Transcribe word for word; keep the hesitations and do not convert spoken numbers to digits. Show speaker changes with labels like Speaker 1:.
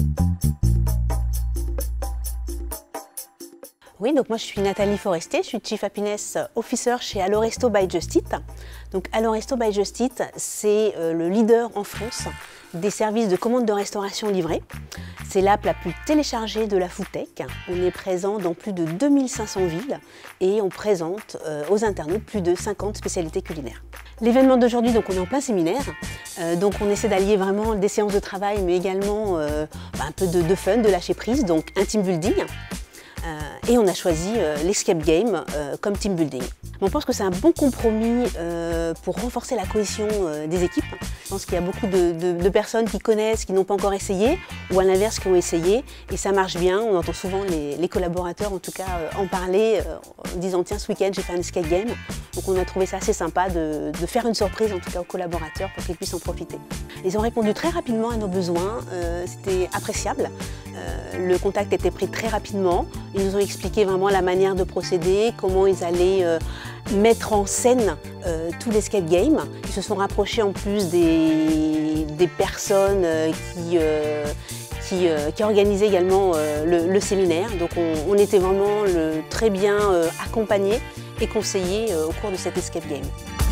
Speaker 1: Oui, donc moi je suis Nathalie Forestier, je suis Chief Happiness Officer chez Alloresto by Just Eat. Donc Alloresto by Just Eat, c'est euh, le leader en France des services de commande de restauration livrée. C'est l'app la plus téléchargée de la foodtech. On est présent dans plus de deux mille cinq cents villes et on présente euh, aux internautes plus de cinquante spécialités culinaires. L'événement d'aujourd'hui, donc on est en plein séminaire, euh, donc on essaie d'allier vraiment des séances de travail mais également euh, bah, un peu de, de fun, de lâcher prise, donc un team building. Euh, et on a choisi euh, l'escape game euh, comme team building. On pense que c'est un bon compromis euh, pour renforcer la cohésion euh, des équipes. Je pense qu'il y a beaucoup de, de, de personnes qui connaissent, qui n'ont pas encore essayé, ou à l'inverse qui ont essayé, et ça marche bien. On entend souvent les, les collaborateurs en tout cas euh, en parler, euh, en disant tiens, ce week-end j'ai fait un escape game. Donc on a trouvé ça assez sympa de, de faire une surprise en tout cas aux collaborateurs pour qu'ils puissent en profiter. Ils ont répondu très rapidement à nos besoins, euh, c'était appréciable. Euh, le contact était pris très rapidement. Ils nous ont expliqué vraiment la manière de procéder, comment ils allaient euh, mettre en scène euh, tout l'escape game. Ils se sont rapprochés en plus des, des personnes euh, qui, euh, qui, euh, qui organisaient également euh, le, le séminaire. Donc on, on était vraiment le, très bien euh, accompagnés et conseillés euh, au cours de cet escape game.